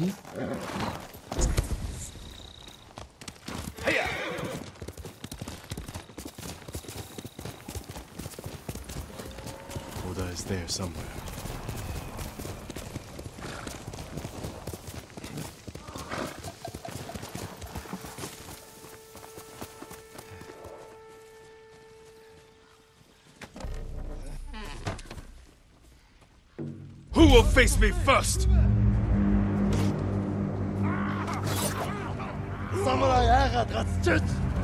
Oda is there somewhere. Who will face me first? Samurai Agatrat's church!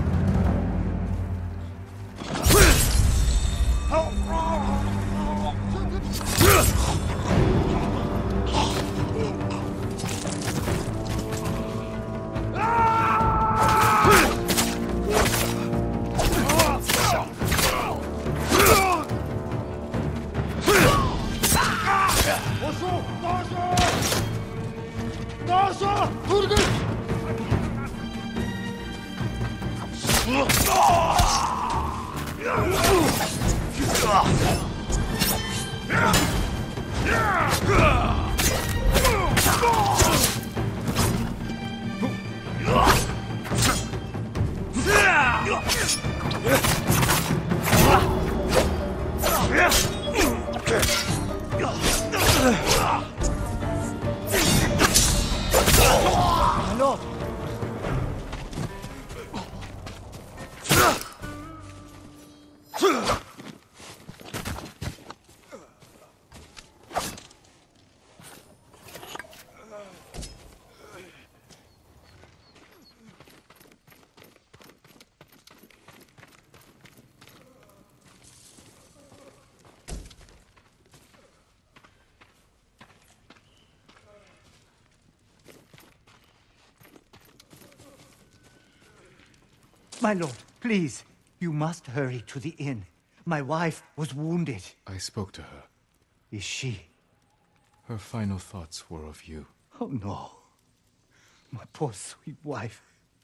My lord, please. You must hurry to the inn. My wife was wounded. I spoke to her. Is she? Her final thoughts were of you. Oh, no. My poor sweet wife.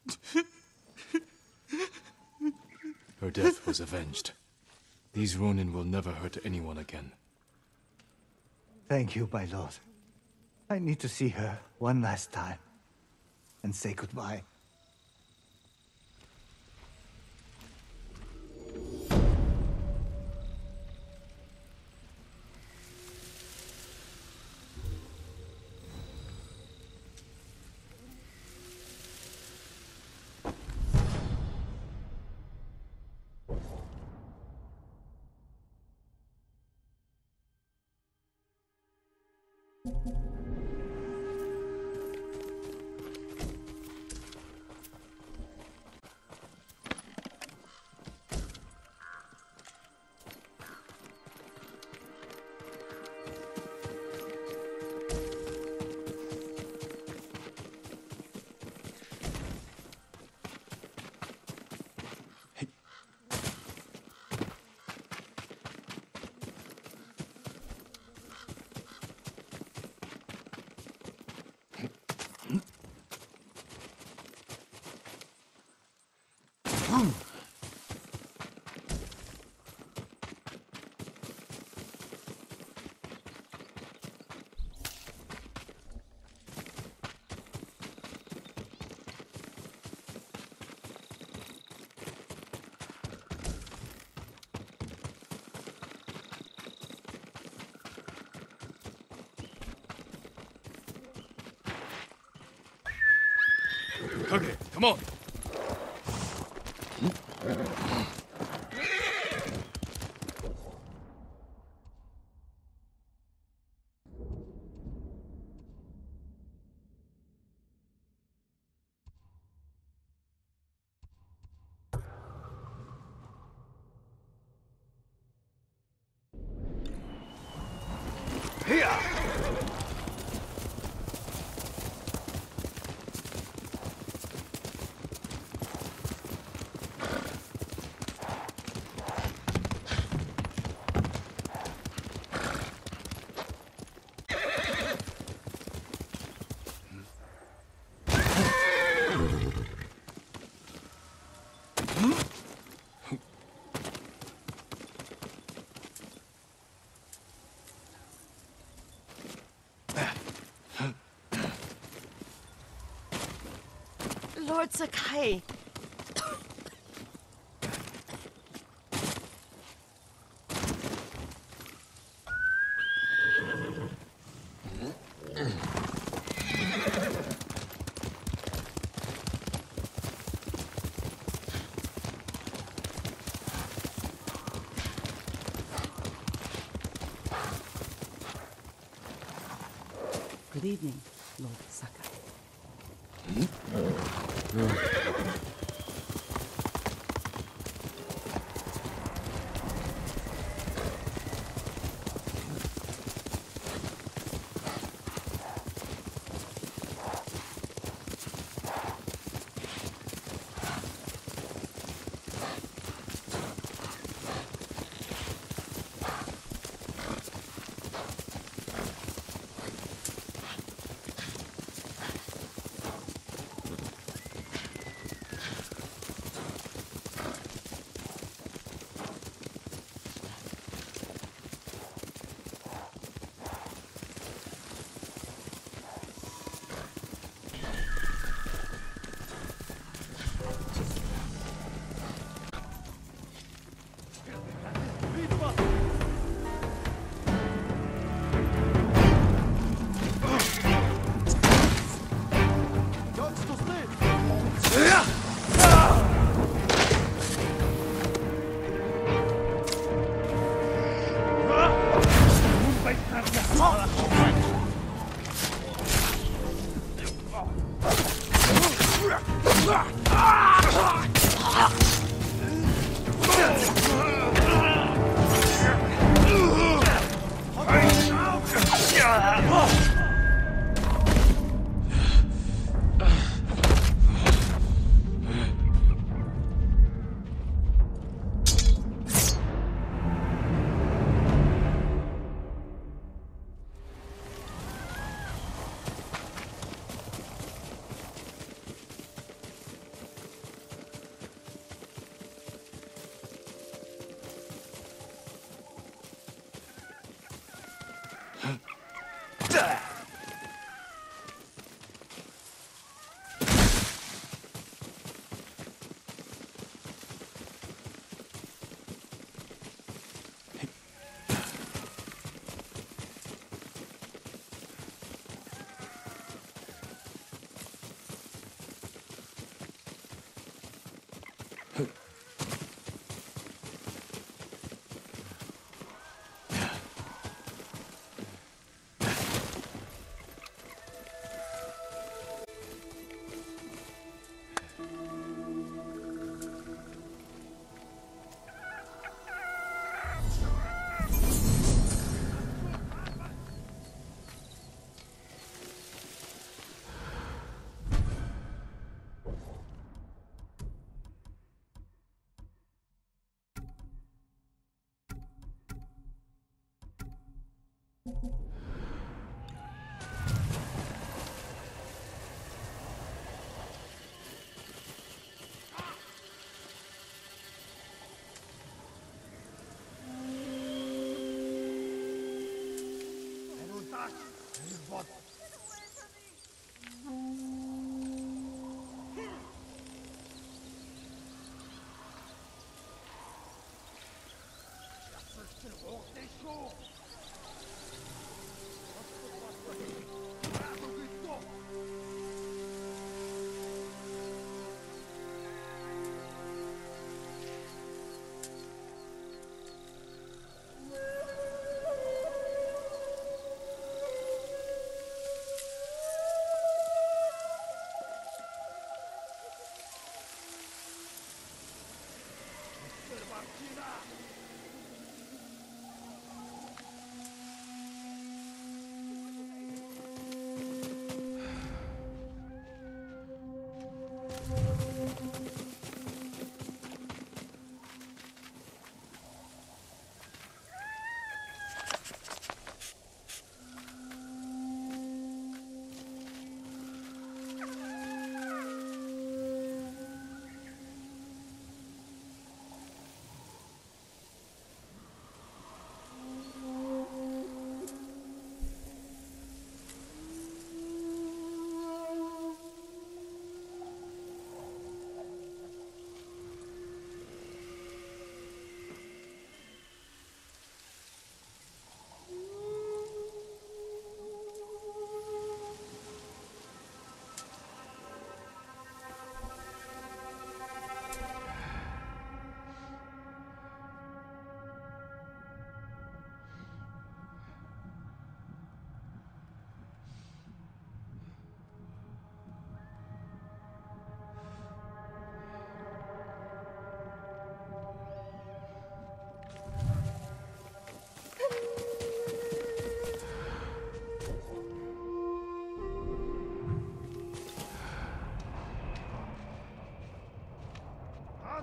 Her death was avenged. These Ronin will never hurt anyone again. Thank you, my lord. I need to see her one last time and say goodbye. Kage, come on! Here! Lord Sakai. Good evening, Lord Sakai.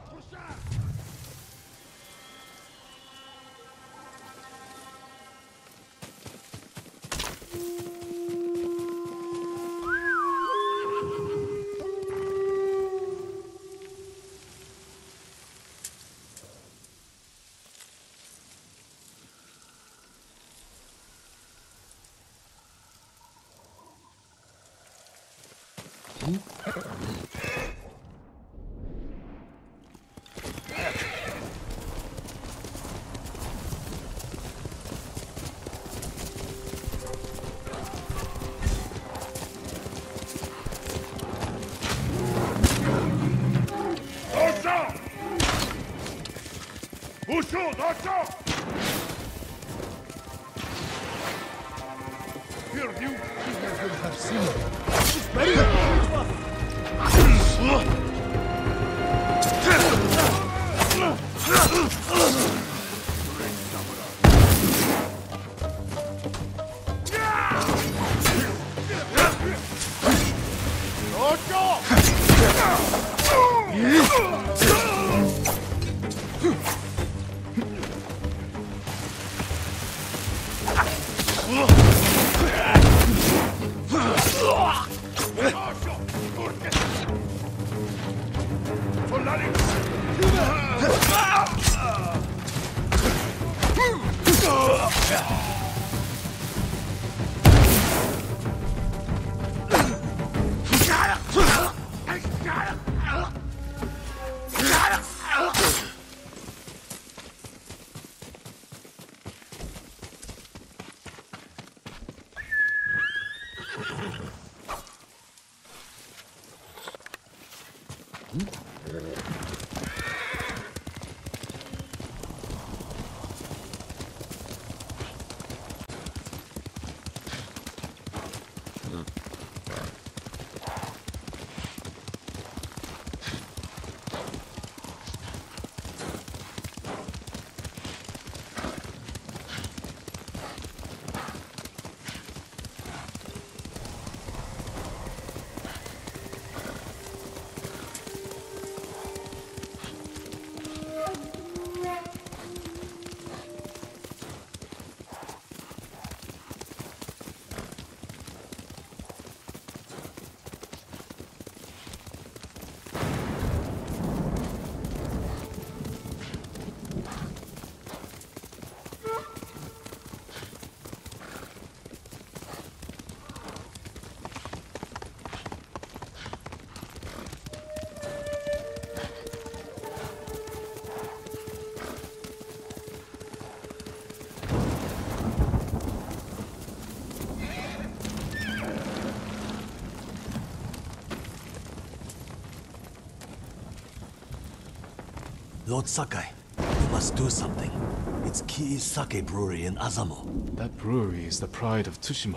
Lord Sakai, you must do something. It's Kii Sake Brewery in Azamo. That brewery is the pride of Tsushima.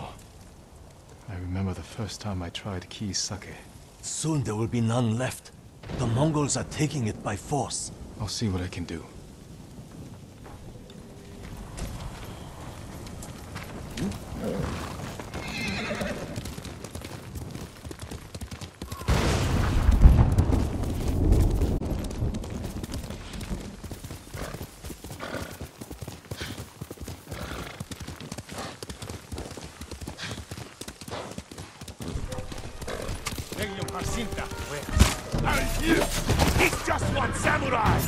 I remember the first time I tried Kii Sake. Soon there will be none left. The Mongols are taking it by force. I'll see what I can do. He's just one samurai!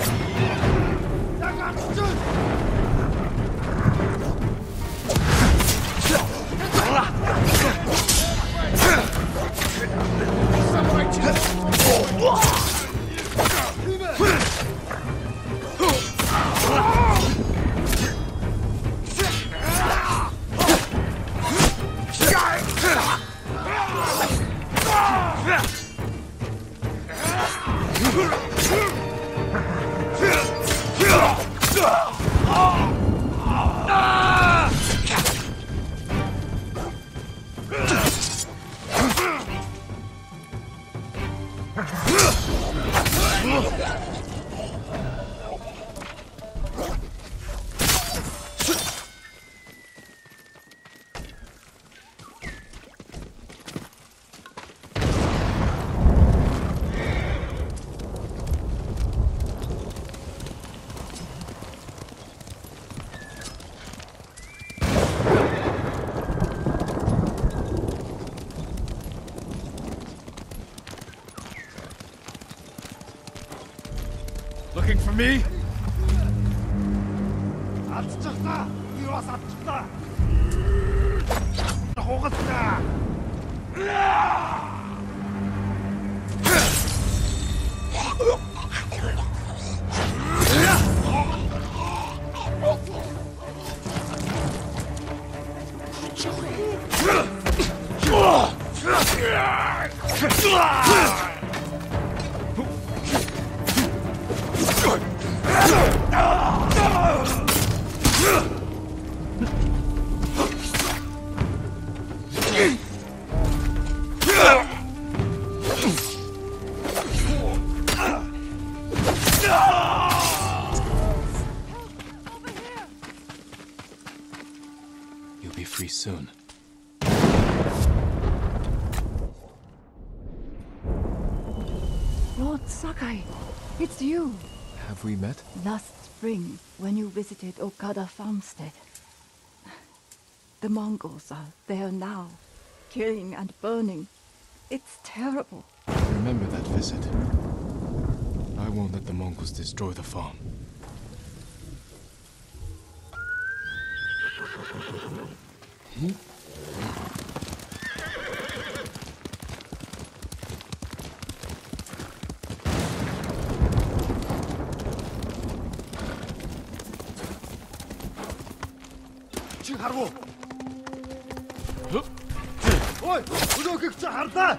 looking for me? Алдчихлаа. Би бас алдчихлаа. Хугалцаа. You'll be free soon. Lord Sakai, it's you. Have we met? Last spring, when you visited Okada Farmstead. The Mongols are there now, killing and burning. It's terrible. I remember that visit. I won't let the Mongols destroy the farm. Чи харав уу? Ой, өнөөхийг чи харлаа.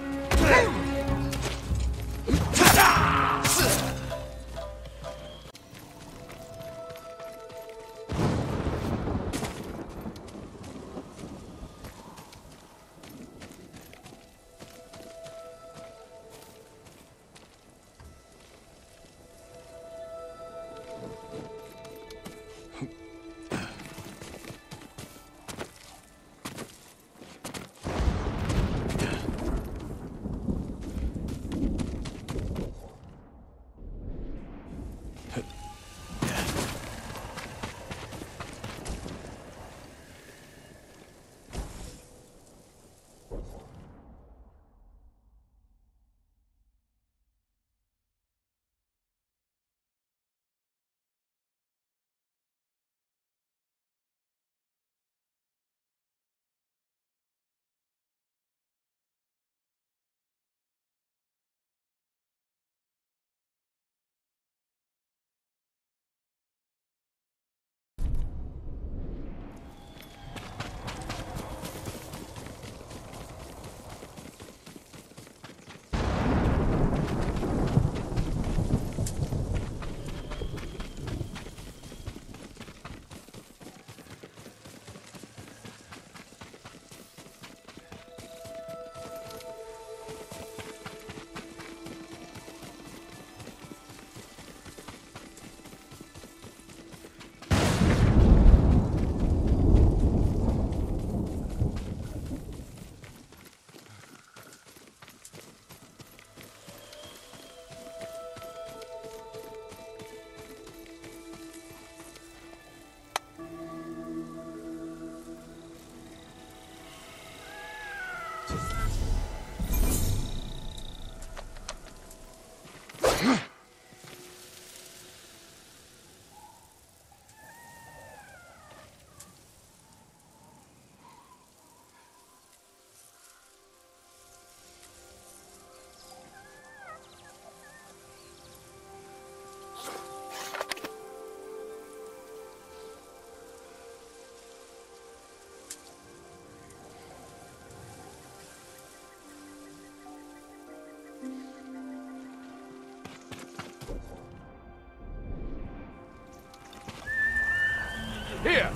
Here!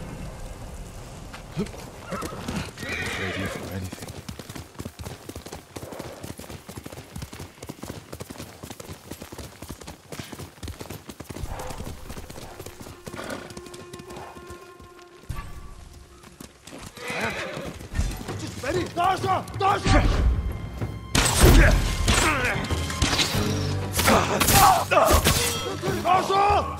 Ready for anything. Бари, доошо, доошо. Доошо!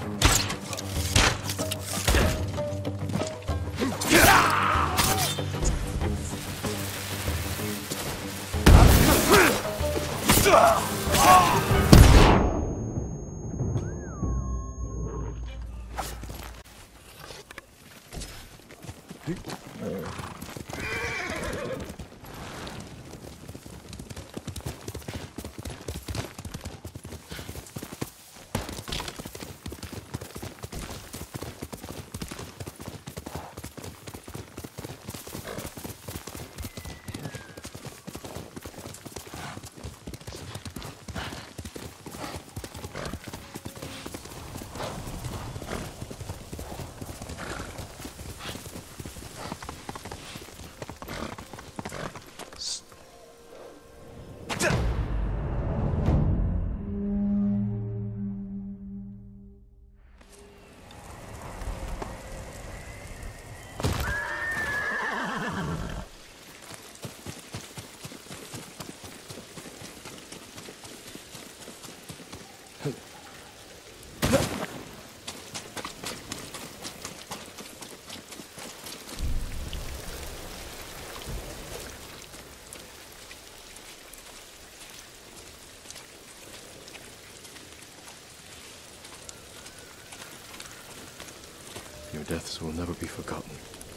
Your deaths will never be forgotten.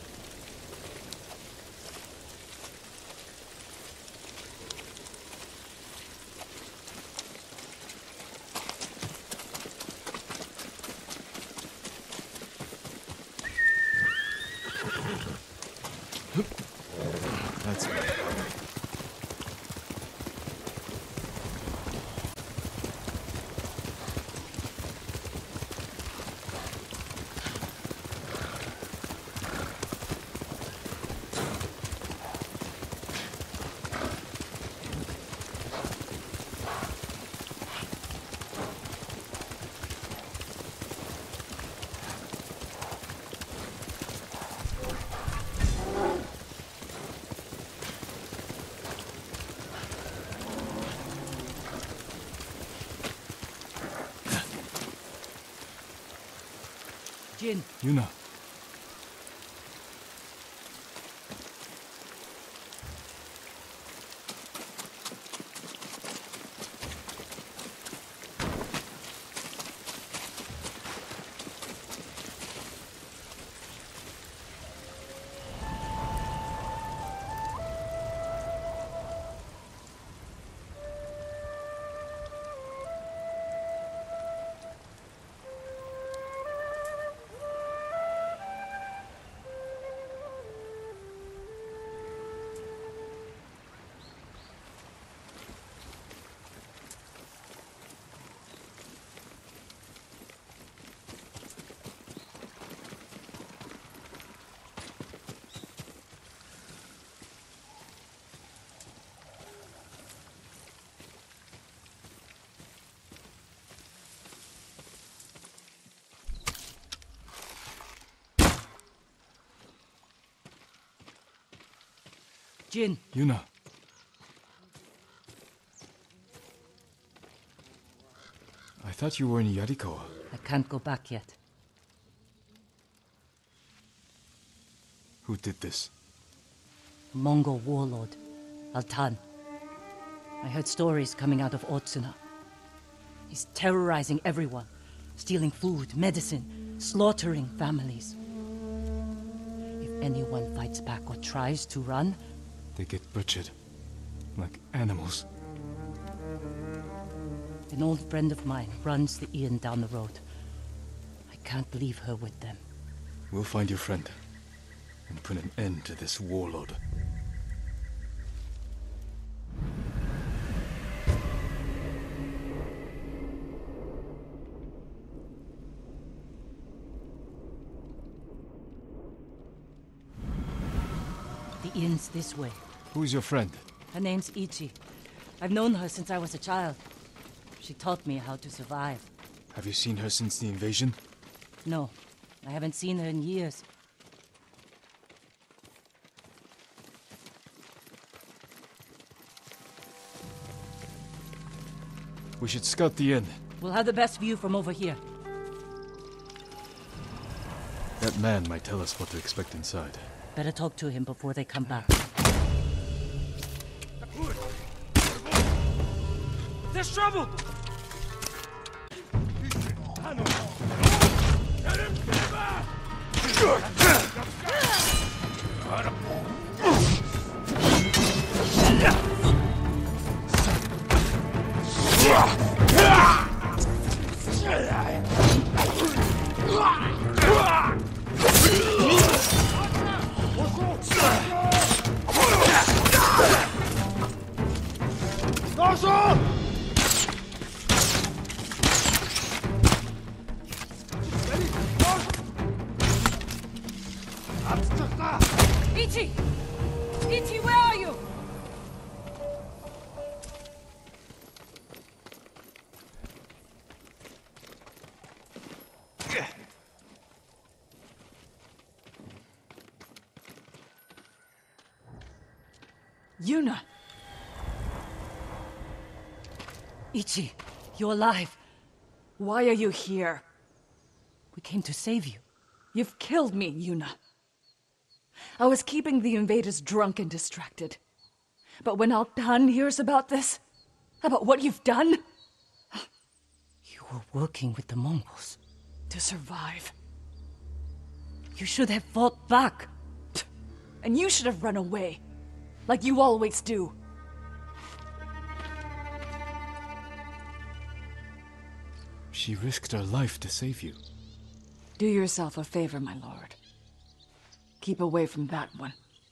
That's right. Jin, Yuna. Jin. Yuna. I thought you were in Yarikawa. I can't go back yet. Who did this? Mongol warlord, Altan. I heard stories coming out of Otsuna. He's terrorizing everyone, stealing food, medicine, slaughtering families. If anyone fights back or tries to run, They get butchered. Like animals. an old friend of mine runs the inn down the road. I can't leave her with them. We'll find your friend. And put an end to this warlord. The inn's this way. Who's your friend? Her name's Ichi. I've known her since I was a child. She taught me how to survive. Have you seen her since the invasion? No, I haven't seen her in years. We should scout the inn. We'll have the best view from over here. That man might tell us what to expect inside. Better talk to him before they come back. There's trouble! Doşo! Beni koş! Atıştıkla! Ichi! Ichi, where are you? Yuna! Ichi, you're alive. Why are you here? We came to save you. You've killed me, Yuna. I was keeping the invaders drunk and distracted. But when Altan hears about this, about what you've done, You were working with the Mongols. to survive. You should have fought back. And you should have run away, like you always do. She risked her life to save you. Do yourself a favor, my lord. Keep away from that one.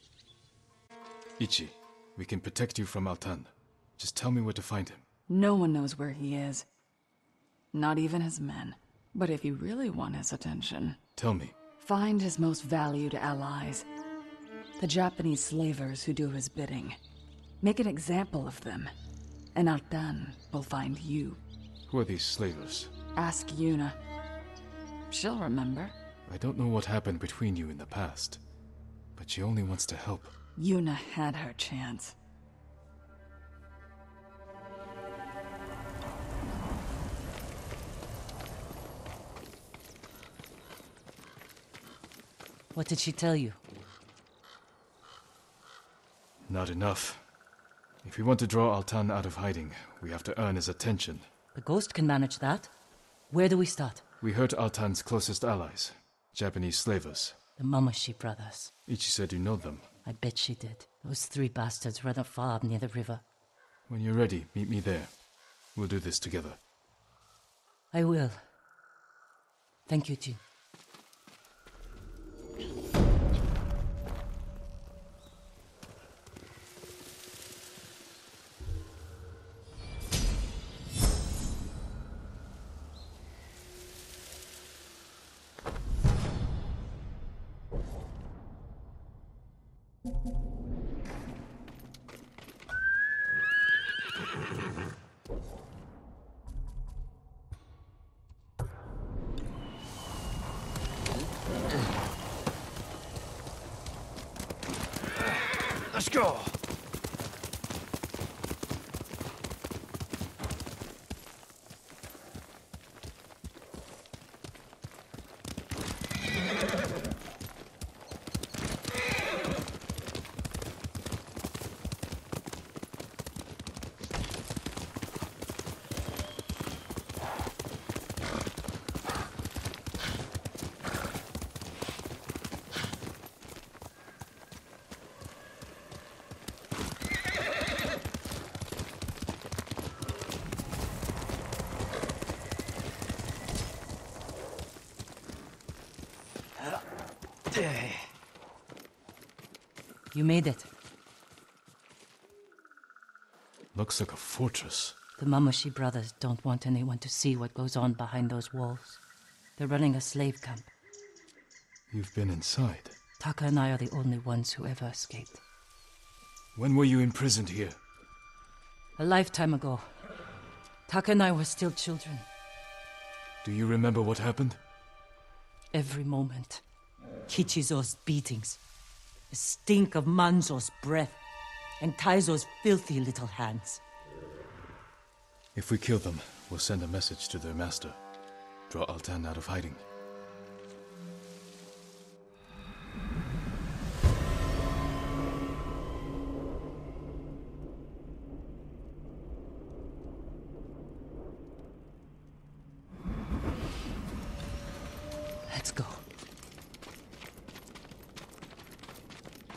Ichi, we can protect you from Altan. Just tell me where to find him. No one knows where he is. Not even his men. But if you really want his attention, Tell me. find his most valued allies. The Japanese slavers who do his bidding. Make an example of them. And Altan will find you. Who are these slavers? Ask Yuna. She'll remember. I don't know what happened between you in the past, but she only wants to help. Yuna had her chance. What did she tell you? Not enough. If we want to draw Altan out of hiding, we have to earn his attention. The ghost can manage that. Where do we start? We hurt Altan's closest allies, Japanese slavers. The Mamashi brothers. Ichi said you know them. I bet she did. Those 3 bastards run a farm near the river. When you're ready, meet me there. We'll do this together. I will. Thank you, Jin. Let's go. You made it. Looks like a fortress. The Mamashi brothers don't want anyone to see what goes on behind those walls. They're running a slave camp. You've been inside. Taka and I are the only ones who ever escaped. When were you imprisoned here? A lifetime ago. Taka and I were still children. Do you remember what happened? Every moment. Kichizo's beatings. The stink of Manzo's breath. And Taizo's filthy little hands. If we kill them, we'll send a message to their master. Draw Altan out of hiding. Let's go.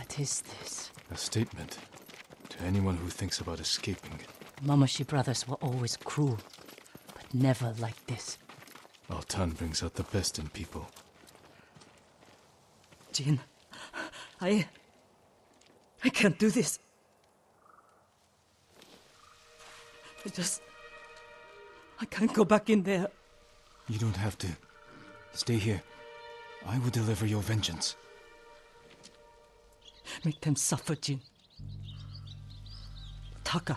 What is this? A statement to anyone who thinks about escaping. Mamashi brothers were always cruel, but never like this. Altan brings out the best in people. Jin, I can't do this. I can't go back in there. You don't have to. Stay here. I will deliver your vengeance. Make them suffer, Jin. Taka.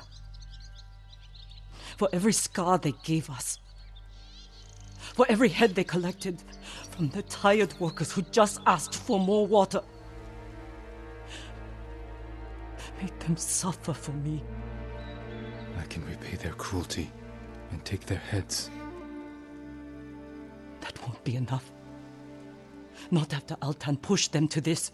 For every scar they gave us. For every head they collected from the tired workers who just asked for more water. Make them suffer for me. I can repay their cruelty and take their heads. That won't be enough. Not after Altan pushed them to this.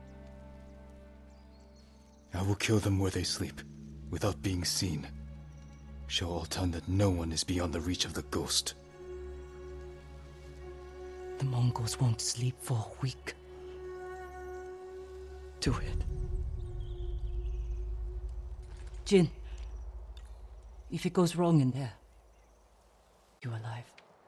I will kill them where they sleep, without being seen. Show Altan that no one is beyond the reach of the ghost. The Mongols won't sleep for a week. Do it. Jin, if it goes wrong in there, you're alive.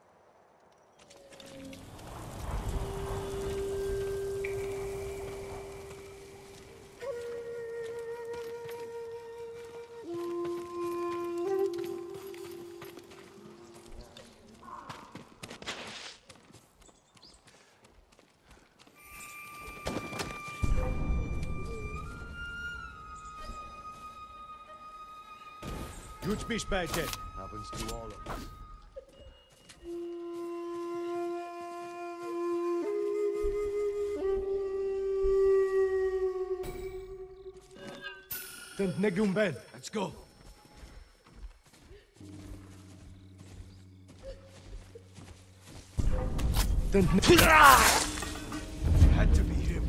Huge fish bad dead. Happens to all of us. Then Negum Ben. Let's go. Then had to be him.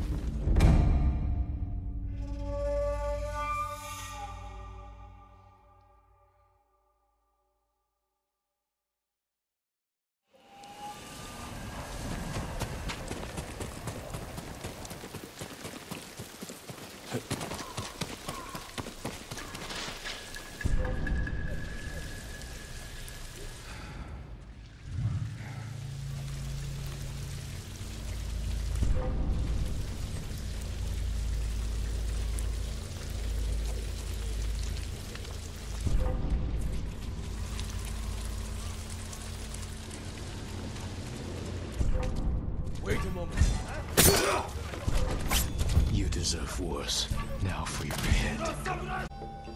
Wait a moment. You deserve worse. Now for your head.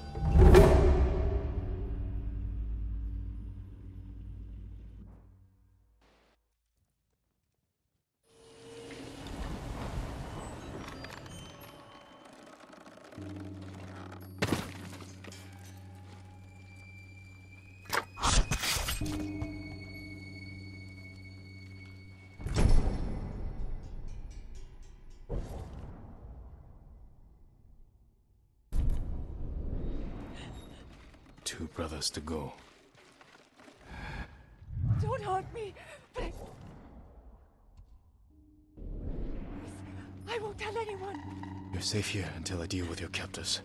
Two brothers to go. Don't hurt me. Please. I won't tell anyone. You're safe here until I deal with your captors.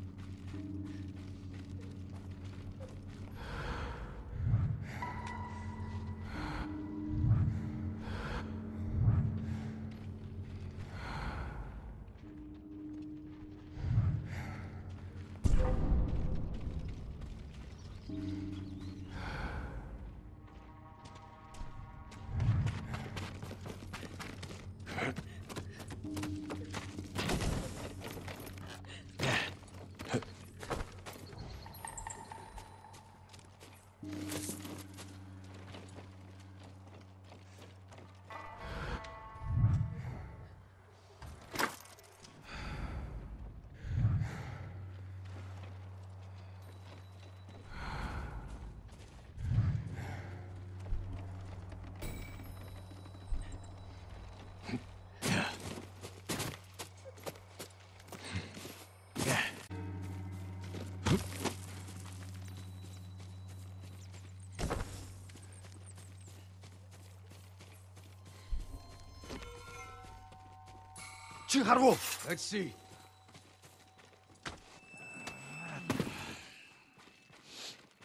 Chiharu, let's see.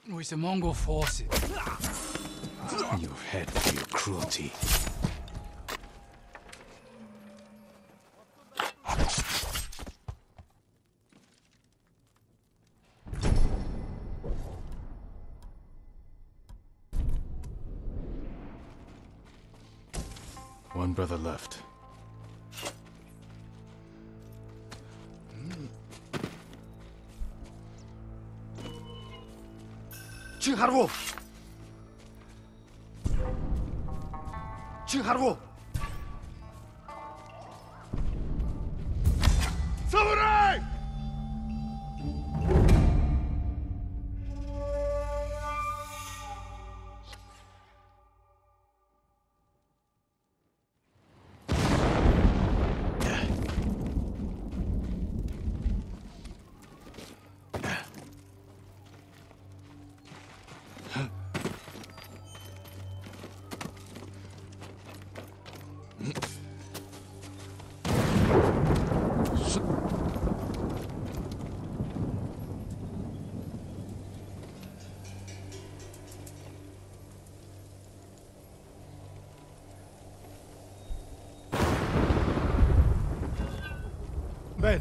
With the Mongol forces. Your head for your cruelty. One brother left. Chingharwo! Chingharwo! Samurai! Ben.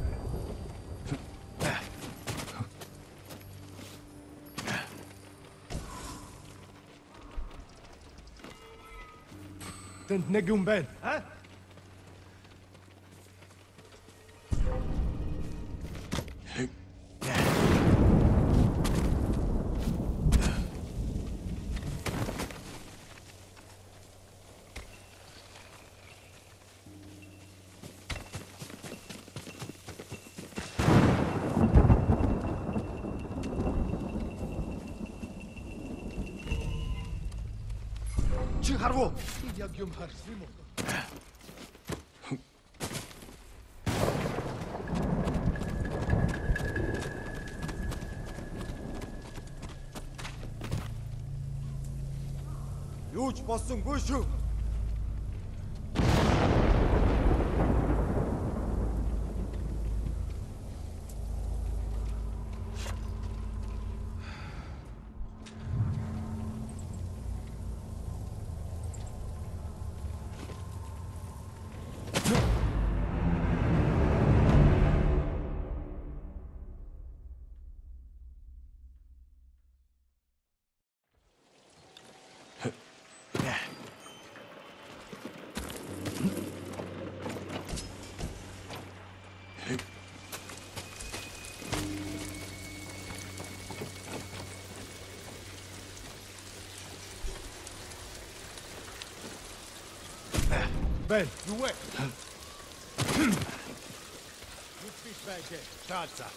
Then Negum Ben. Huh? Chingharwo! Yagyum Harsimo. Юуч болсонгүй шүү. Ben. You wait. You fish back there. Tadsa.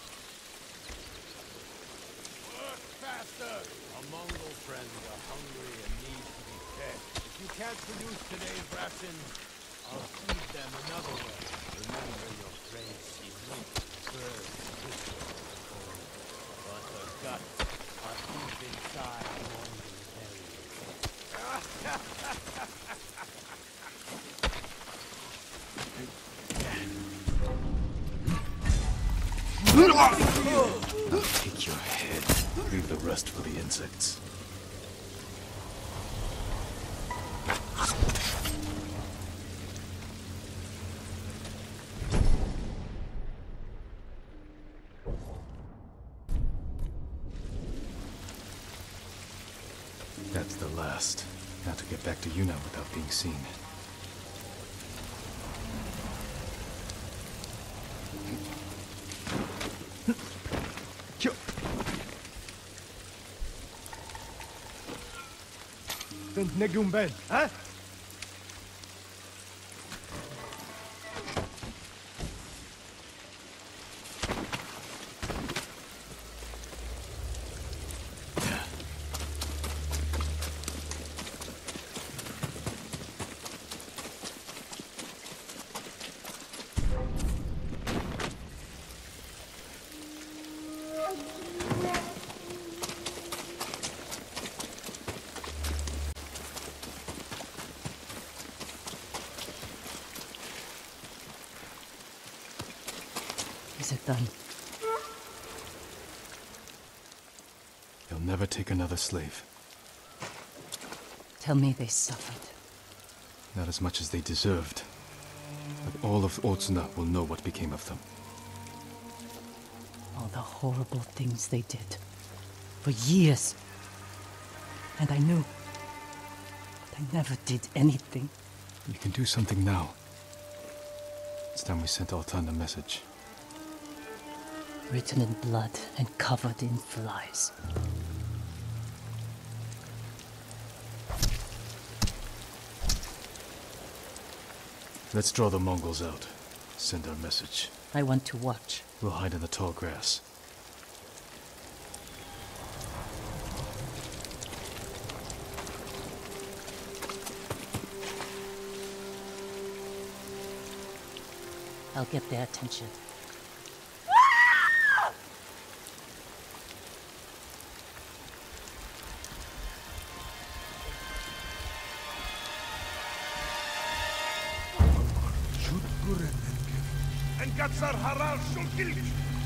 Work faster. Our Mongol friends are hungry and need to be fed. If you can't produce today's rations, I'll feed them another way. Remember your friends see meat, birds, fishes, but the guts are deep inside Mongol berries. Take your head. Leave the rest for the insects. That's the last. Now to get back to Yuna without being seen. Then Negum Ben. Huh? Is it done? They'll They'll never take another slave. Tell me they suffered. Not as much as they deserved. But all of Otsuna will know what became of them. All the horrible things they did. For years. And I knew. But I never did anything. You can do something now. It's time we sent Altan a message. Written in blood and covered in flies. Let's draw the Mongols out. Send our message. I want to watch. We'll hide in the tall grass. I'll get their attention. Engatsar harar shulgilgi.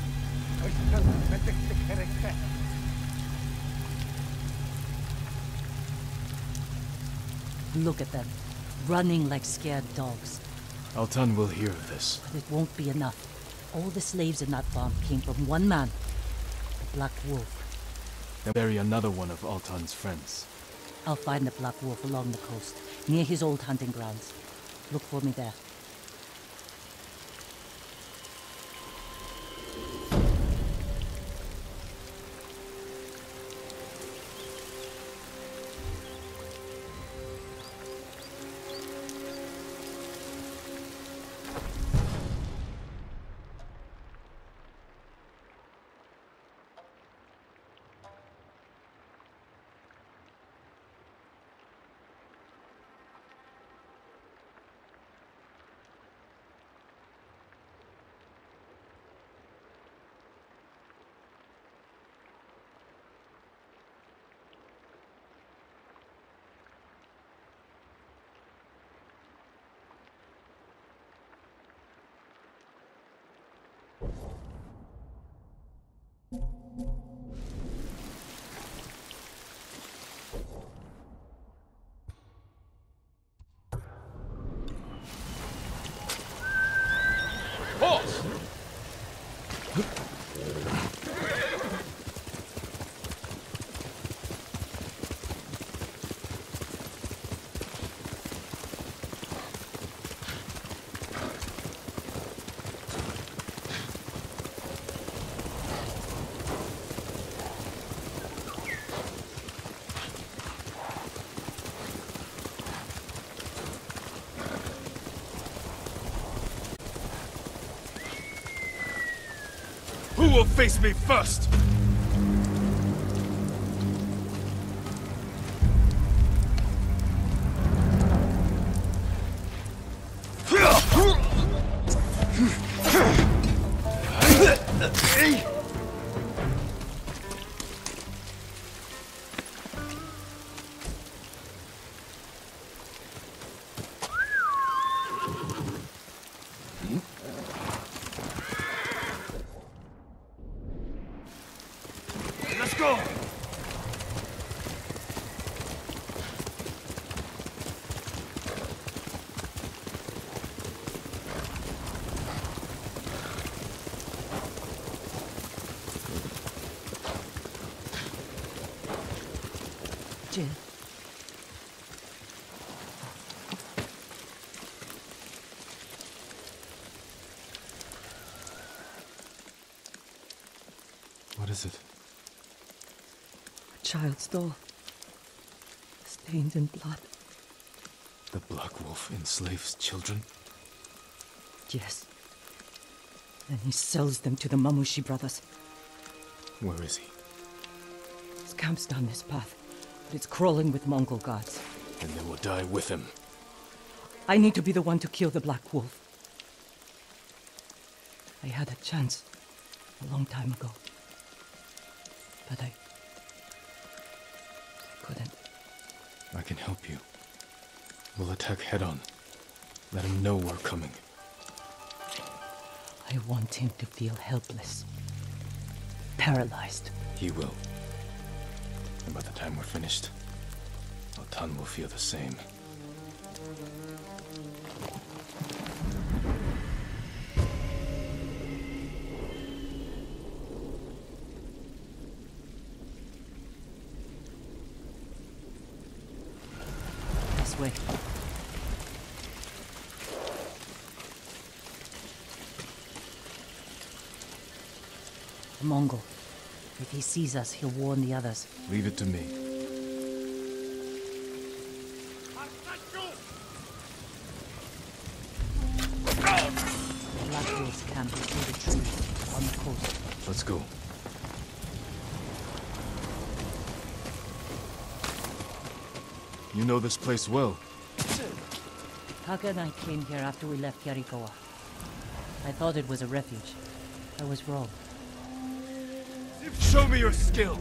Look at them, running like scared dogs. Altan will hear of this. But it won't be enough. All the slaves in that farm came from one man, the Black Wolf. They'll bury another one of Altan's friends. I'll find the Black Wolf along the coast, near his old hunting grounds. Look for me there. Who will face me first? Let's go! Jill. What is it? A child's doll. Stained in blood. The Black Wolf enslaves children? Yes. Then he sells them to the Mamushi brothers. Where is he? His camp's down this path, but it's crawling with Mongol guards. And they will die with him. I need to be the one to kill the Black Wolf. I had a chance a long time ago. But I couldn't. I can help you. We'll attack head-on. Let him know we're coming. I want him to feel helpless. Paralyzed. He will. And by the time we're finished, Altan will feel the same. This way. The Mongol. If he sees us, he'll warn the others. Leave it to me. The Black Wolf's camp is through the trees, on the coast. Let's go. You know this place well. Taka and I came here after we left Yarikawa. I thought it was a refuge. I was wrong. Show me your skill!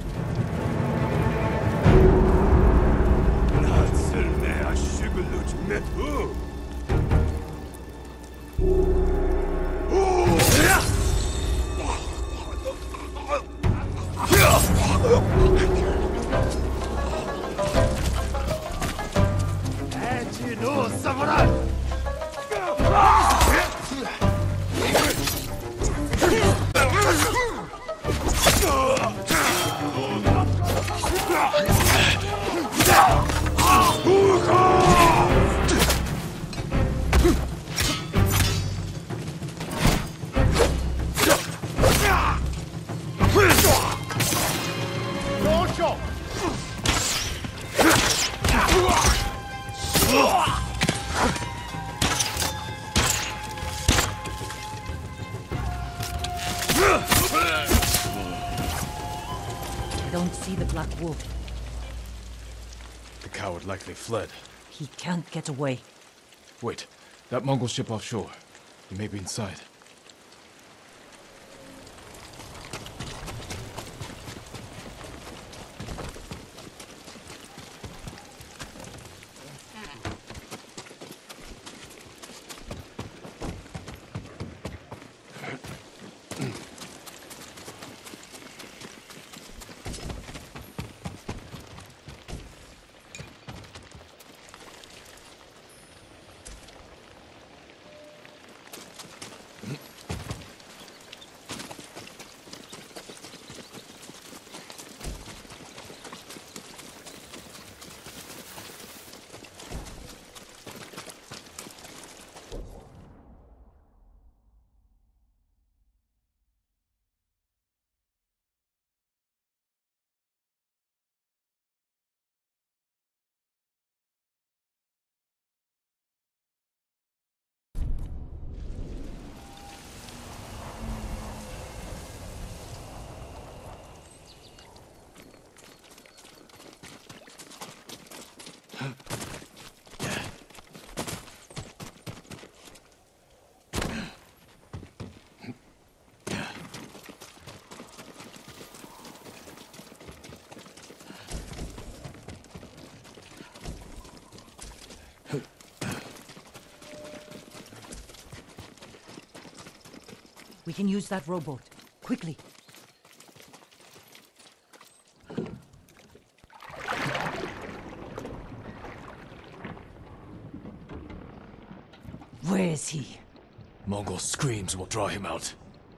I don't see the Black Wolf. The coward likely fled. He can't get away. Wait, that Mongol ship offshore. He may be inside. We can use that rowboat. Quickly. Where is he? Mongol screams will draw him out.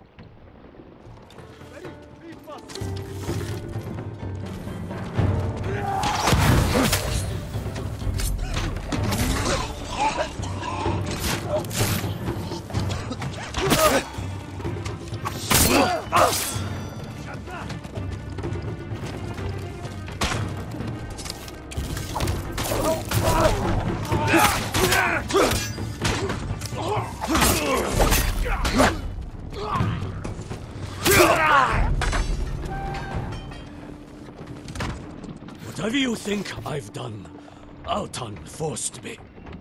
Whatever you think I've done, Altan forced me.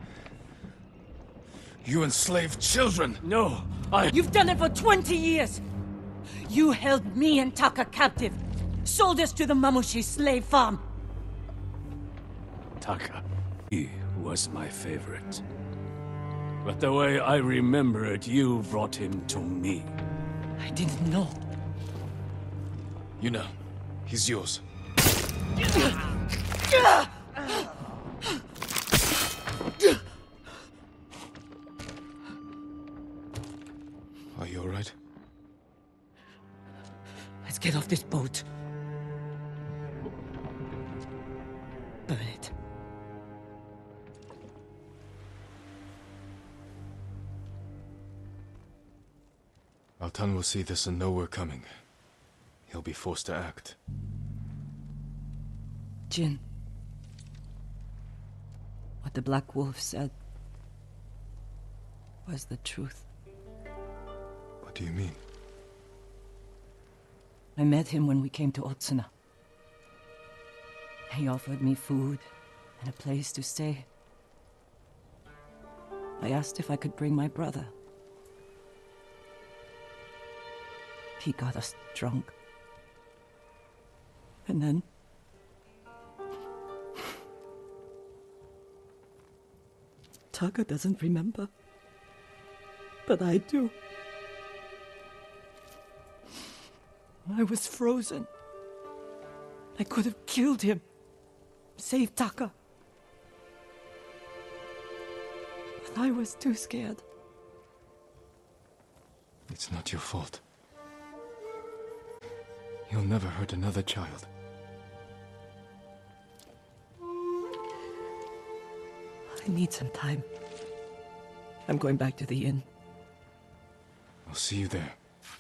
You enslaved children! No, You've done it for 20 years! You held me and Taka captive, sold us to the Mamushi slave farm. Taka. He was my favorite. But the way I remember it, you brought him to me. I didn't know. You know, he's yours. Are you all right? Let's get off this boat. Burn it. Altan will see this and know we're coming. He'll be forced to act. Jin. What the Black Wolf said was the truth. What do you mean? I met him when we came to Otsuna. He offered me food and a place to stay. I asked if I could bring my brother. He got us drunk. And then... Taka doesn't remember. But I do. I was frozen. I could have killed him. Saved Taka. But I was too scared. It's not your fault. You'll never hurt another child. I need some time. I'm going back to the inn. I'll see you there.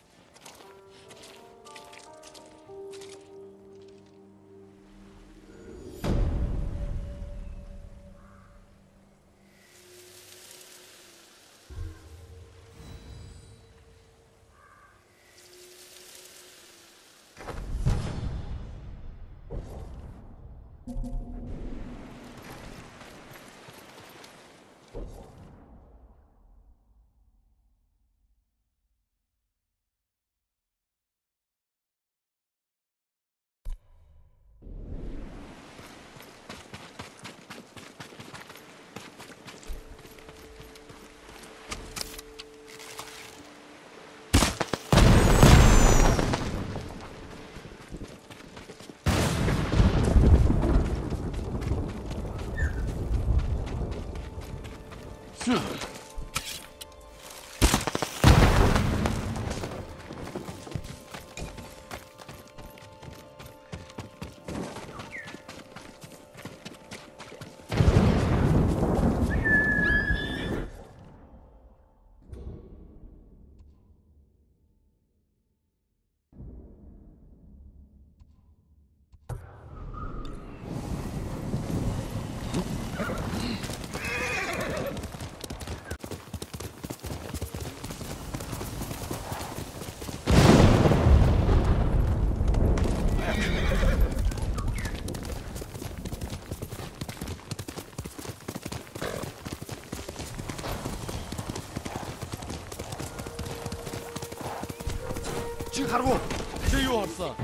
가라고! 제유 왔어.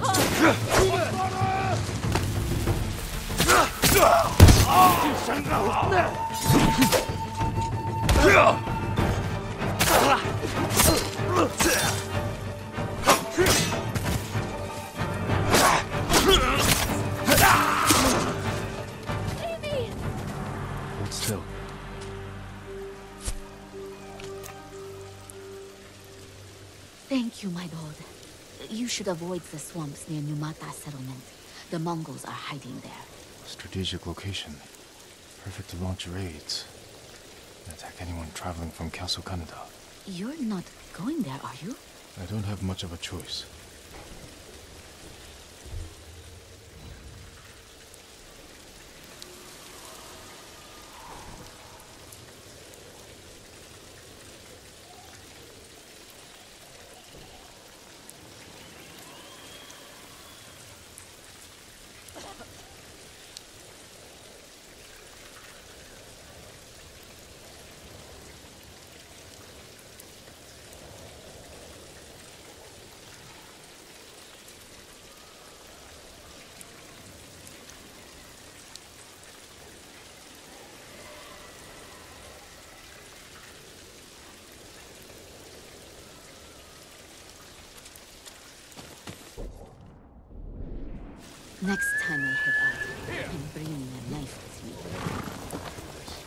Hold still. Thank you, my lord. You should avoid the swamps near Numata settlement. The Mongols are hiding there. Strategic location. Perfect to launch raids. And attack anyone traveling from Castle Kaneda. You're not going there, are you? I don't have much of a choice. Next time I head out, I'm bringing a knife with me.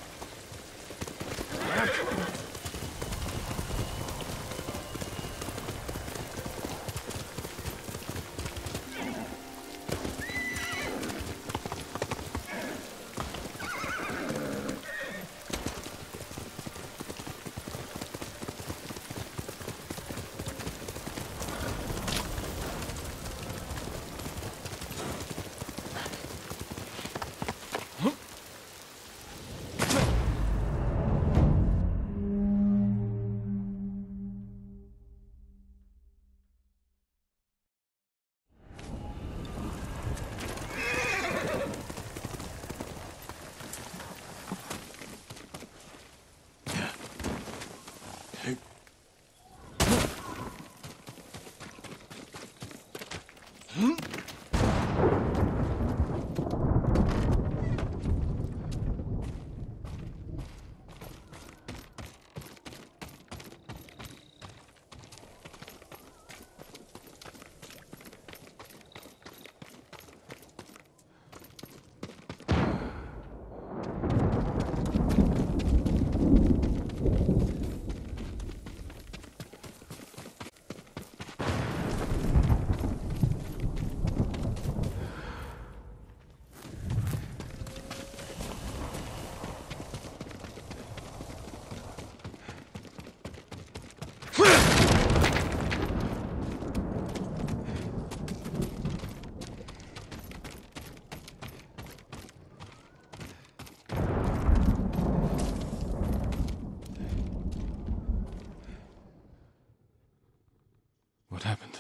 What happened?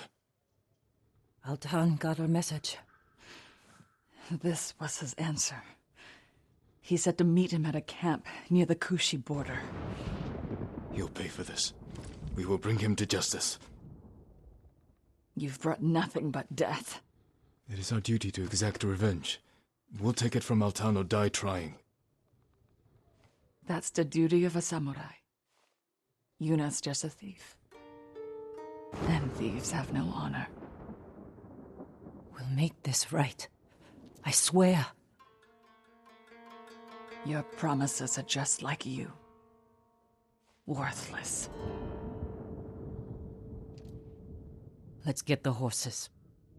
Altan got our message. This was his answer. He said to meet him at a camp near the Kushi border. He'll pay for this. We will bring him to justice. You've brought nothing but death. It is our duty to exact revenge. We'll take it from Altan or die trying. That's the duty of a samurai. Yuna's just a thief. And thieves have no honor. We'll make this right. I swear. Your promises are just like you. Worthless. Let's get the horses.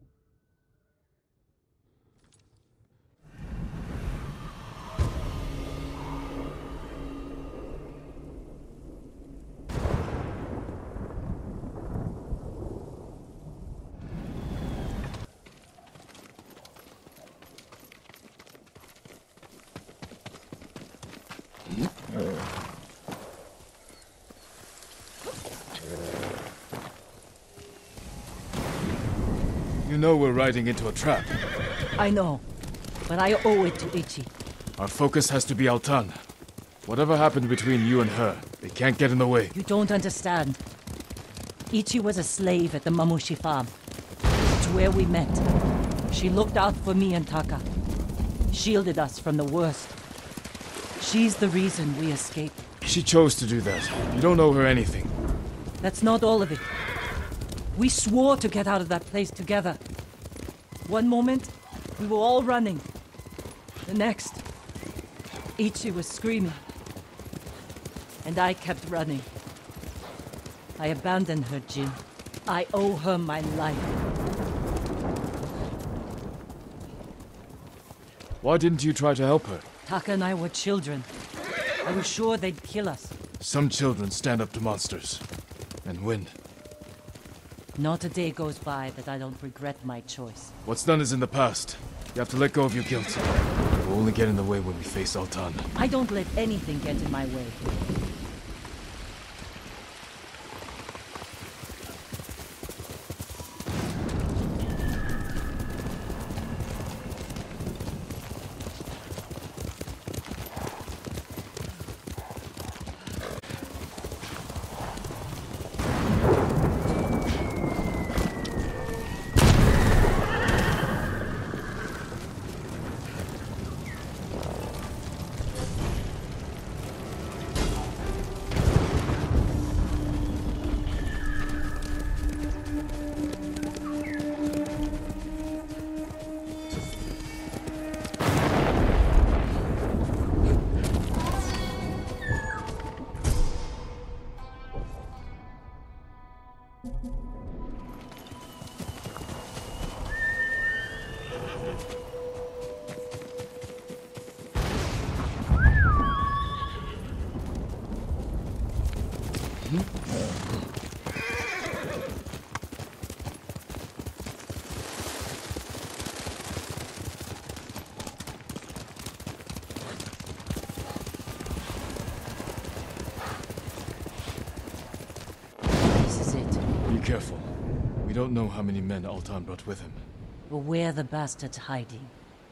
You know we're riding into a trap. I know, but I owe it to Ichi. Our focus has to be Altan. Whatever happened between you and her, they can't get in the way. You don't understand. Ichi was a slave at the Mamushi farm. It's where we met. She looked out for me and Taka. Shielded us from the worst. She's the reason we escaped. She chose to do that. You don't owe her anything. That's not all of it. We swore to get out of that place together. One moment, we were all running. The next, Ichi was screaming. And I kept running. I abandoned her, Jin. I owe her my life. Why didn't you try to help her? Taka and I were children. I was sure they'd kill us. Some children stand up to monsters. And win. Not a day goes by that I don't regret my choice. What's done is in the past. You have to let go of your guilt. We'll only get in the way when we face Altan. I don't let anything get in my way. careful. We don't know how many men Altan brought with him. Or where the bastard's hiding.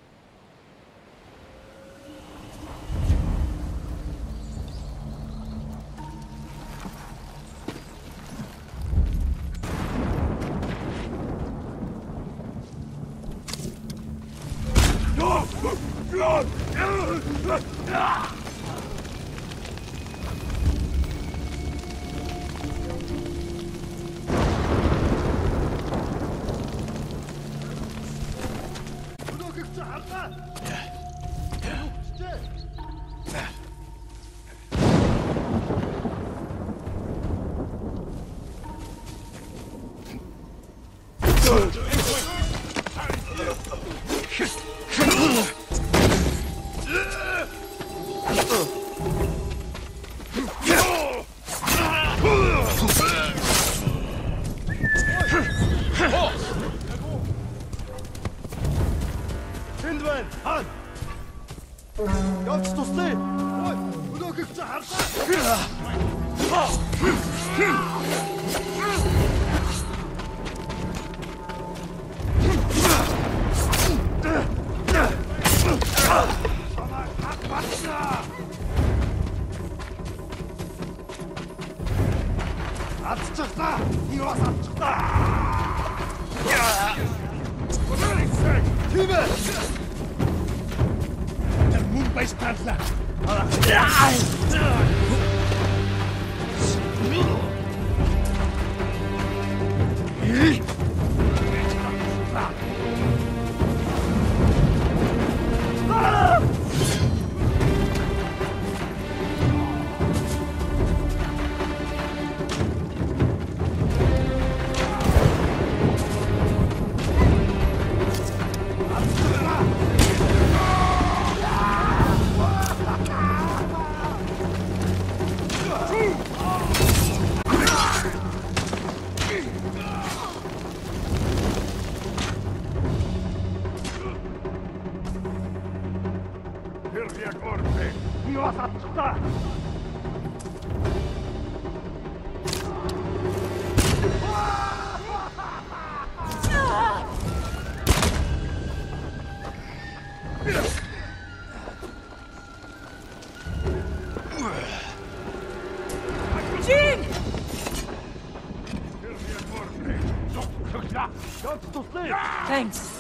Thanks.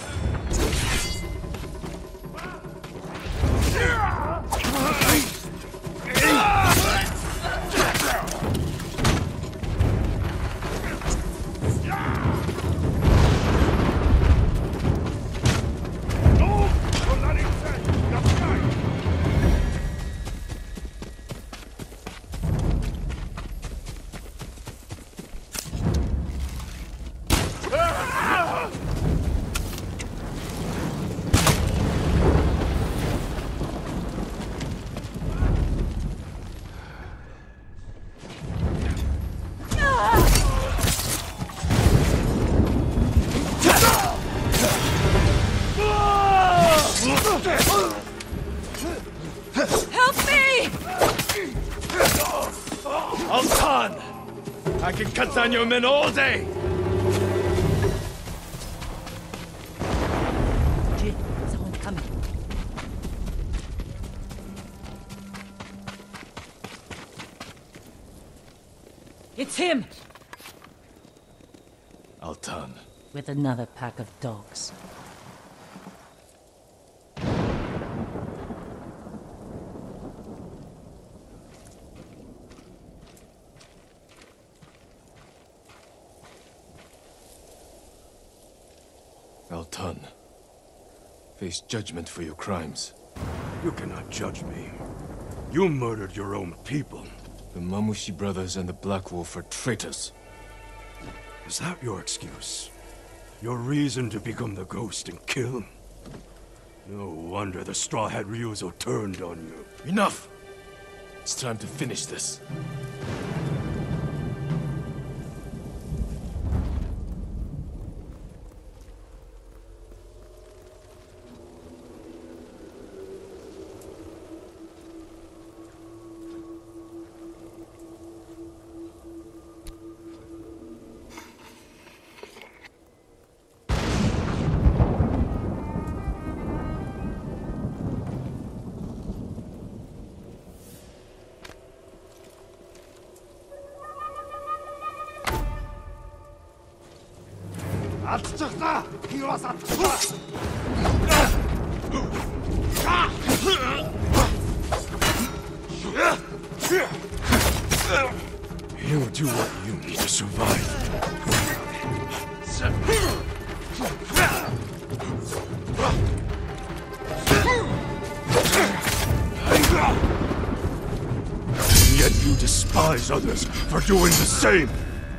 Altan! I can cut down your men all day! Jin, someone coming. It's him! Altan. With another pack of dogs. Altan. Face judgment for your crimes. You cannot judge me. You murdered your own people. The Mamushi brothers and the Black Wolf are traitors. Is that your excuse? Your reason to become the ghost and kill? No wonder the Straw Hat Ryuzo turned on you. Enough! It's time to finish this. You'll do what you need to survive. And yet you despise others for doing the same.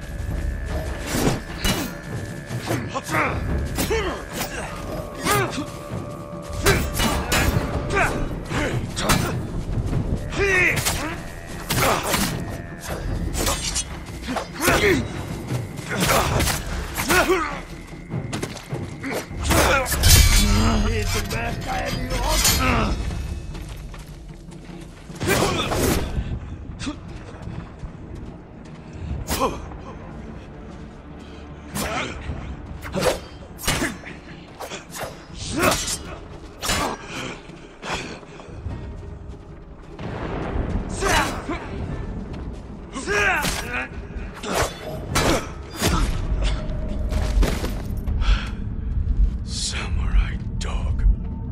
Samurai dog.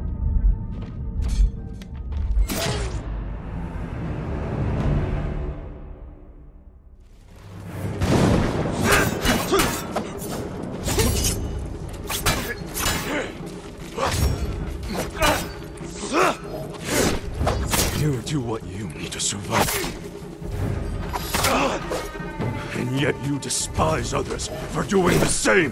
You do what you need to survive. And yet you despise others for doing the same.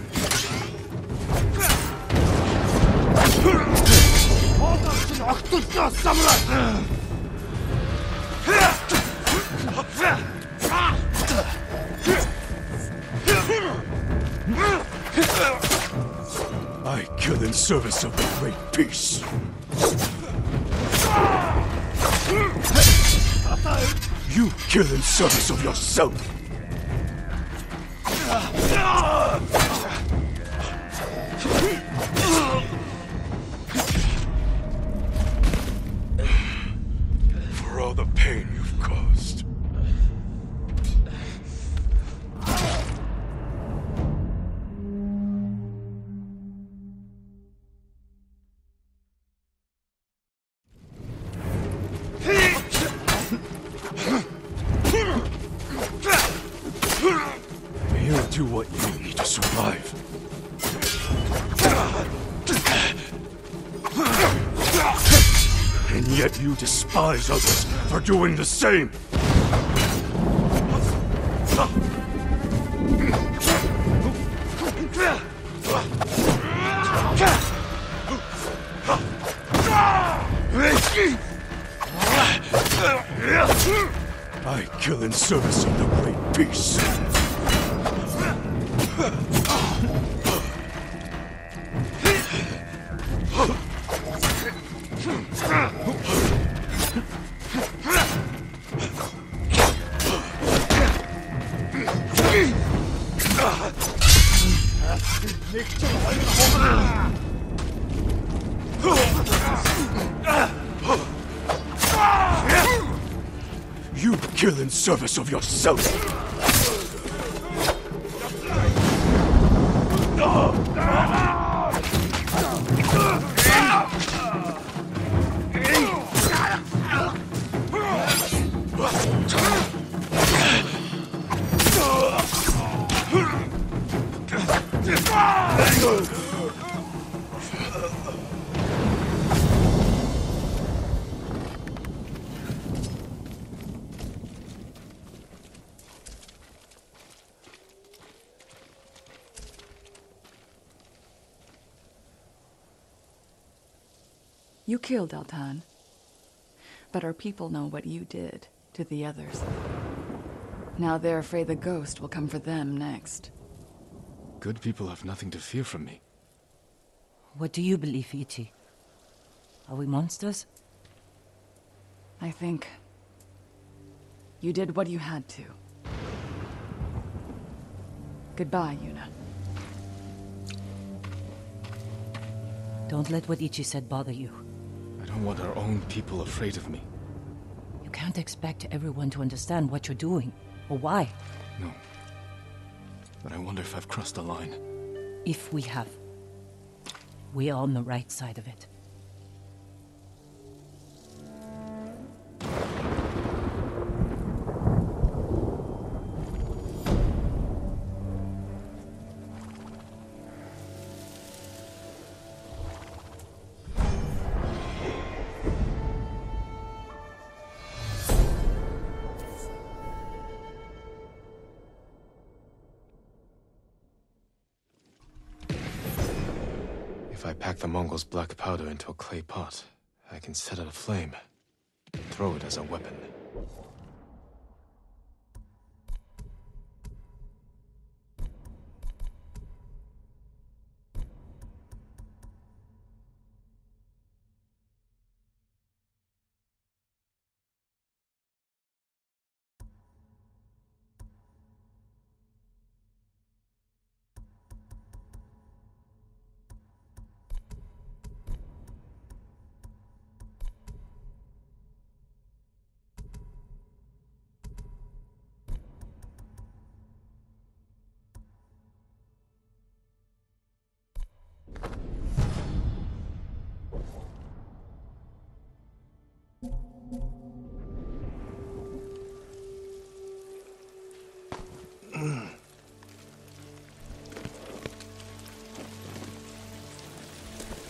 I kill in service of the Great Peace. You kill in service of yourself. For all the pain you've caused. You'll do what you need to survive. And yet you despise others for doing the same. I kill in service of the Great Peace. You kill in service of yourself. You killed Altan. But our people know what you did to the others. Now they're afraid the ghost will come for them next. Good people have nothing to fear from me. What do you believe, Ichi? Are we monsters? I think you did what you had to. Goodbye, Yuna. Don't let what Ichi said bother you. I don't want our own people afraid of me. You can't expect everyone to understand what you're doing, or why. No. But I wonder if I've crossed the line. If we have, we are on the right side of it. If I pack the Mongols' black powder into a clay pot, I can set it aflame, throw it as a weapon.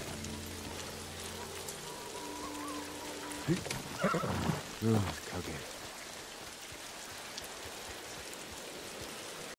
Kage.